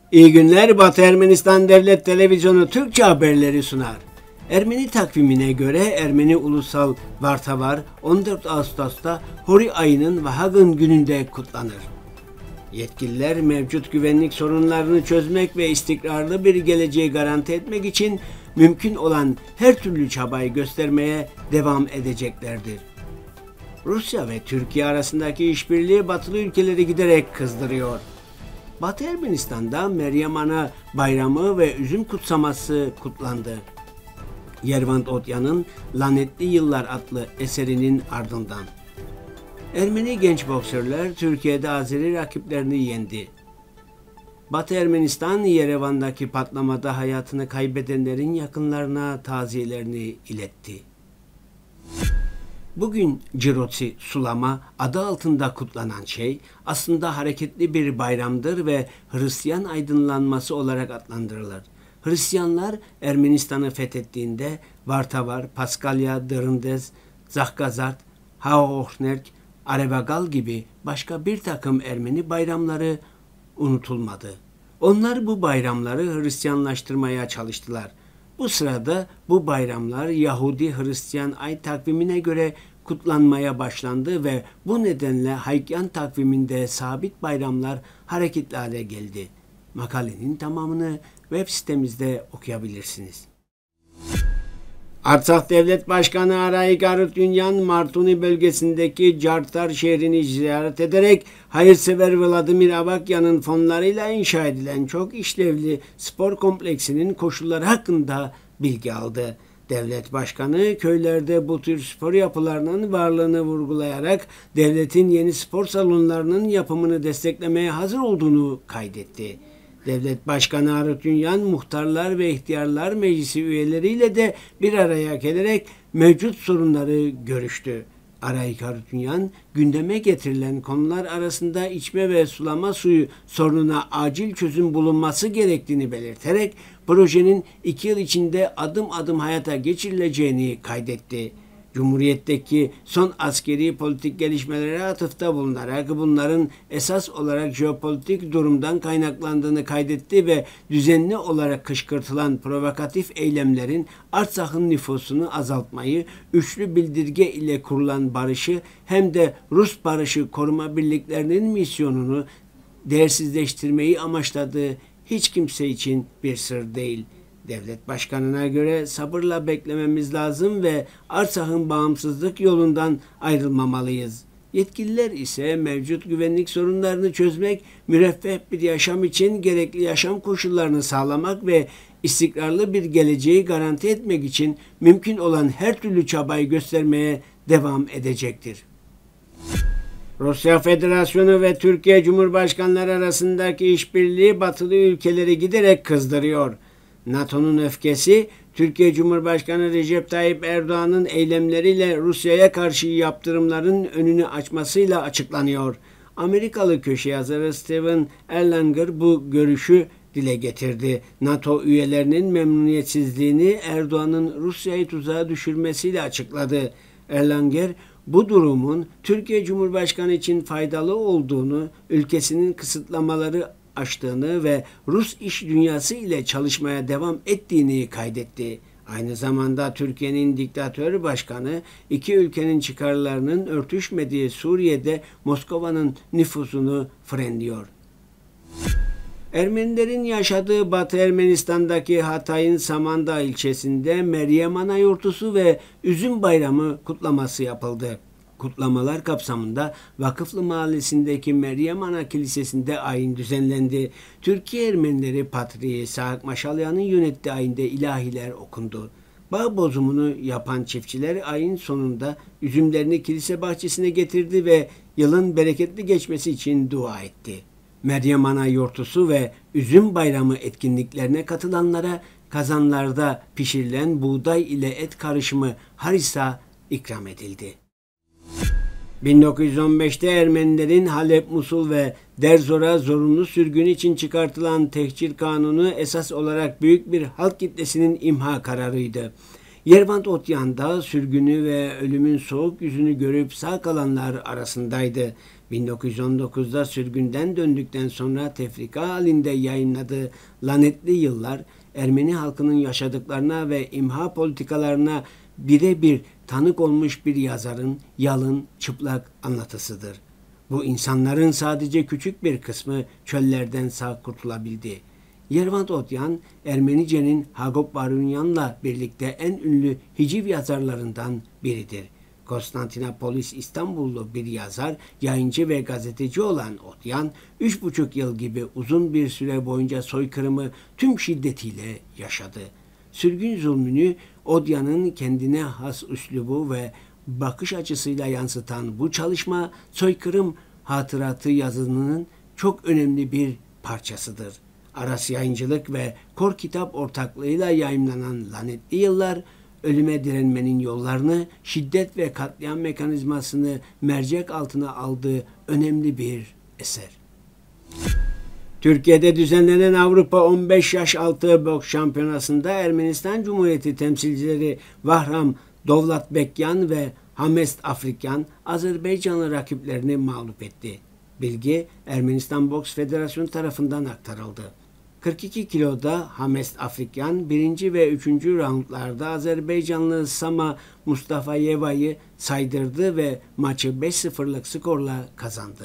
İyi günler. Batı Ermenistan Devlet Televizyonu Türkçe haberleri sunar. Ermeni takvimine göre Ermeni Ulusal Vartavar 14 Ağustos'ta Hori ayının Vahagın gününde kutlanır. Yetkililer mevcut güvenlik sorunlarını çözmek ve istikrarlı bir geleceği garanti etmek için mümkün olan her türlü çabayı göstermeye devam edeceklerdir. Rusya ve Türkiye arasındaki işbirliği batılı ülkeleri giderek kızdırıyor. Batı Ermenistan'da Meryem Ana Bayramı ve üzüm kutsaması kutlandı. Yervant Otya'nın Lanetli Yıllar adlı eserinin ardından. Ermeni genç boksörler Türkiye'de Azeri rakiplerini yendi. Batı Ermenistan, Yerevan'daki patlamada hayatını kaybedenlerin yakınlarına taziyelerini iletti. Bugün Cirotsi sulama adı altında kutlanan şey aslında hareketli bir bayramdır ve Hristiyan aydınlanması olarak adlandırılır. Hristiyanlar Ermenistan'ı fethettiğinde Vartavar, Paskalya, Dırındez, Zahgazart, Haohnerk, Arevagal gibi başka bir takım Ermeni bayramları unutulmadı. Onlar bu bayramları Hristiyanlaştırmaya çalıştılar. Bu sırada bu bayramlar Yahudi-Hristiyan ay takvimine göre kutlanmaya başlandı ve bu nedenle Haykyan takviminde sabit bayramlar hareketli hale geldi. Makalenin tamamını web sitemizde okuyabilirsiniz. Artsakh Devlet Başkanı Arayik Harutyunyan, Martuni bölgesindeki Cartar şehrini ziyaret ederek hayırsever Vladimir Avakyan'ın fonlarıyla inşa edilen çok işlevli spor kompleksinin koşulları hakkında bilgi aldı. Devlet Başkanı köylerde bu tür spor yapılarının varlığını vurgulayarak devletin yeni spor salonlarının yapımını desteklemeye hazır olduğunu kaydetti. Devlet Başkanı Harutyunyan, muhtarlar ve ihtiyarlar meclisi üyeleriyle de bir araya gelerek mevcut sorunları görüştü. Arayik Harutyunyan, gündeme getirilen konular arasında içme ve sulama suyu sorununa acil çözüm bulunması gerektiğini belirterek projenin 2 yıl içinde adım adım hayata geçirileceğini kaydetti. Cumhuriyetteki son askeri politik gelişmelere atıfta bulunarak bunların esas olarak jeopolitik durumdan kaynaklandığını kaydetti ve düzenli olarak kışkırtılan provokatif eylemlerin Artsakh'ın nüfusunu azaltmayı, üçlü bildirge ile kurulan barışı hem de Rus barışı koruma birliklerinin misyonunu değersizleştirmeyi amaçladığı hiç kimse için bir sır değil. Devlet Başkanı'na göre sabırla beklememiz lazım ve Artsakh'ın bağımsızlık yolundan ayrılmamalıyız. Yetkililer ise mevcut güvenlik sorunlarını çözmek, müreffeh bir yaşam için gerekli yaşam koşullarını sağlamak ve istikrarlı bir geleceği garanti etmek için mümkün olan her türlü çabayı göstermeye devam edecektir. Rusya Federasyonu ve Türkiye Cumhurbaşkanları arasındaki işbirliği batılı ülkeleri giderek kızdırıyor. NATO'nun öfkesi, Türkiye Cumhurbaşkanı Recep Tayyip Erdoğan'ın eylemleriyle Rusya'ya karşı yaptırımların önünü açmasıyla açıklanıyor. Amerikalı köşe yazarı Stephen Erlanger bu görüşü dile getirdi. NATO üyelerinin memnuniyetsizliğini Erdoğan'ın Rusya'yı tuzağa düşürmesiyle açıkladı. Erlanger, bu durumun Türkiye Cumhurbaşkanı için faydalı olduğunu, ülkesinin kısıtlamaları aştığını ve Rus iş dünyası ile çalışmaya devam ettiğini kaydetti. Aynı zamanda Türkiye'nin diktatör başkanı iki ülkenin çıkarlarının örtüşmediği Suriye'de Moskova'nın nüfuzunu frenliyor. Ermenilerin yaşadığı Batı Ermenistan'daki Hatay'ın Samandağ ilçesinde Meryem Ana Yurtusu ve Üzüm Bayramı kutlaması yapıldı. Kutlamalar kapsamında Vakıflı Mahallesi'ndeki Meryem Ana Kilisesi'nde ayin düzenlendi. Türkiye Ermenileri Patriği Saak Maşalyan'ın yönettiği ayinde ilahiler okundu. Bağ bozumunu yapan çiftçiler ayın sonunda üzümlerini kilise bahçesine getirdi ve yılın bereketli geçmesi için dua etti. Meryem Ana Yurtusu ve Üzüm Bayramı etkinliklerine katılanlara kazanlarda pişirilen buğday ile et karışımı harisa ikram edildi. 1915'te Ermenilerin Halep, Musul ve Derzor'a zorunlu sürgün için çıkartılan tehcir kanunu esas olarak büyük bir halk kitlesinin imha kararıydı. Yervant Otyan da sürgünü ve ölümün soğuk yüzünü görüp sağ kalanlar arasındaydı. 1919'da sürgünden döndükten sonra tefrika halinde yayınladığı Lanetli Yıllar, Ermeni halkının yaşadıklarına ve imha politikalarına birebir tanık olmuş bir yazarın yalın, çıplak anlatısıdır. Bu insanların sadece küçük bir kısmı çöllerden sağ kurtulabildi. Yervant Otyan, Ermenice'nin Hagop Barunyan'la birlikte en ünlü hiciv yazarlarından biridir. Konstantinopolis İstanbullu bir yazar, yayıncı ve gazeteci olan Otyan, 3,5 yıl gibi uzun bir süre boyunca soykırımı tüm şiddetiyle yaşadı. Sürgün zulmünü Otyan'ın kendine has üslubu ve bakış açısıyla yansıtan bu çalışma, soykırım hatıratı yazınının çok önemli bir parçasıdır. Aras Yayıncılık ve Kor Kitap ortaklığıyla yayımlanan Lanetli Yıllar, ölüme direnmenin yollarını, şiddet ve katliam mekanizmasını mercek altına aldığı önemli bir eser. Türkiye'de düzenlenen Avrupa 15 yaş altı boks şampiyonasında Ermenistan Cumhuriyeti temsilcileri Vahram Dovlatbekyan ve Hamest Afrikan Azerbaycanlı rakiplerini mağlup etti. Bilgi Ermenistan Boks Federasyonu tarafından aktarıldı. 42 kiloda Hamest Afrikan 1. ve 3. roundlarda Azerbaycanlı Sama Mustafayeva'yı saydırdı ve maçı 5-0'lık skorla kazandı.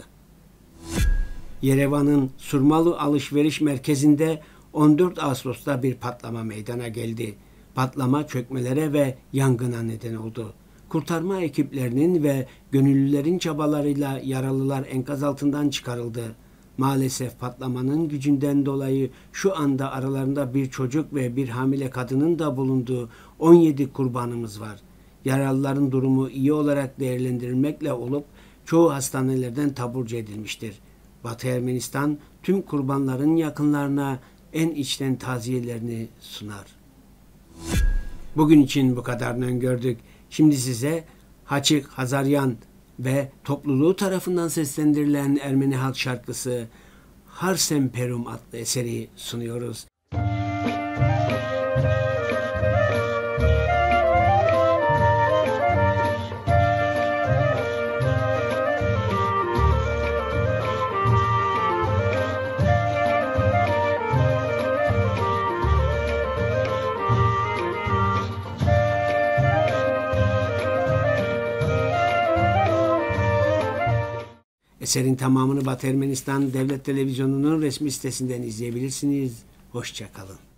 Yerevan'ın Surmalı Alışveriş Merkezi'nde 14 Ağustos'ta bir patlama meydana geldi. Patlama çökmelere ve yangına neden oldu. Kurtarma ekiplerinin ve gönüllülerin çabalarıyla yaralılar enkaz altından çıkarıldı. Maalesef patlamanın gücünden dolayı şu anda aralarında bir çocuk ve bir hamile kadının da bulunduğu 17 kurbanımız var. Yaralıların durumu iyi olarak değerlendirilmekle olup çoğu hastanelerden taburcu edilmiştir. Batı Ermenistan tüm kurbanların yakınlarına en içten taziyelerini sunar. Bugün için bu kadarını öngördük. Şimdi size Haçık Hazaryan ve topluluğu tarafından seslendirilen Ermeni halk şarkısı Har Semperum adlı eseri sunuyoruz. Eserin tamamını Batı Ermenistan Devlet Televizyonu'nun resmi sitesinden izleyebilirsiniz. Hoşça kalın.